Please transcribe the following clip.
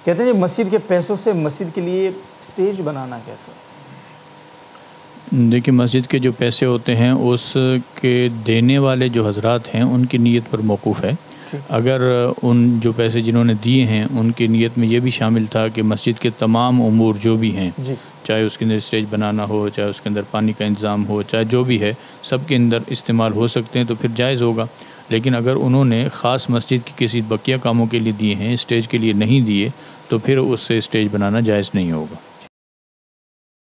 کہتے ہیں مسجد کے پیسوں سے مسجد کے لیے اسٹیج بنانا کیسا؟ دیکھیے مسجد کے جو پیسے ہوتے ہیں اس کے دینے والے جو حضرات ہیں ان کی نیت پر موقوف ہے. اگر ان جو پیسے جنہوں نے دیے ہیں ان کی نیت میں یہ بھی شامل تھا کہ مسجد کے تمام امور جو بھی ہیں چاہے اس کے اندر اسٹیج بنانا ہو، چاہے اس کے اندر پانی کا انتظام ہو، چاہے جو بھی ہے سب کے اندر استعمال ہو سکتے ہیں تو پھر جائز ہوگا. لیکن اگر انہوں نے خاص مسجد کی کسی بقیہ کاموں کے لیے دیے ہیں، اسٹیج کے لیے نہیں دیے، تو پھر اس سے اسٹیج بنانا جائز نہیں ہوگا.